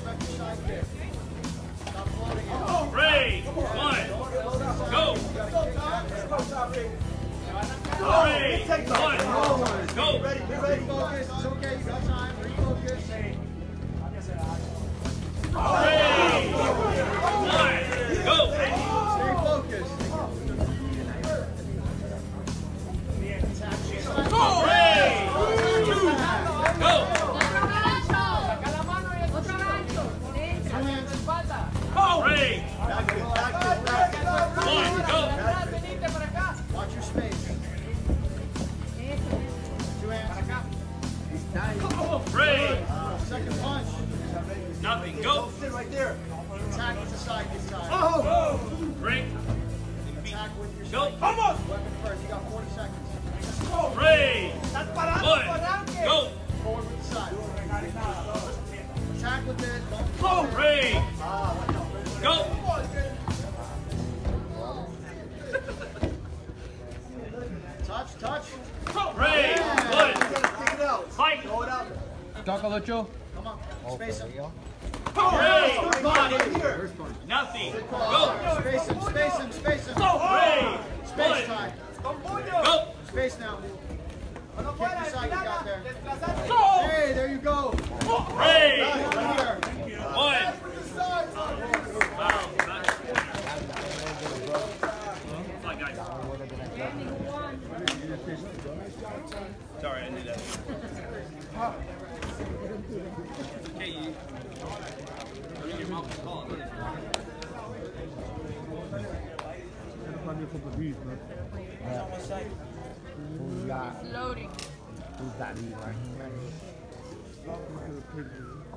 Respect your side kick. Stop floating in. Three, one, go. Three, one, go. Ready, refocus. It's okay, you got time. Refocus. Three, one, go. Stay focused. Three, two, go. Three, one, go. Watch your space. Two hands. Three, Second punch. nothing, go. Sit right there. Attack with the side this time. Three, Attack with your go. side. Weapon first. You got 40 seconds. Three, one, go. Forward with the side. Attack with it. Three, go. Touch. Three, one, fight. Colocho. Come on. Space him. Three, nothing, go. Space him. Three, Space one, time. go. Space now. Kick your side you got there. Hey, there you go. Three, Right here. one. Wow. Fine, guys. Sorry, I knew that. Okay, you. Your mouth is calling. Loading. Who's that lead right here?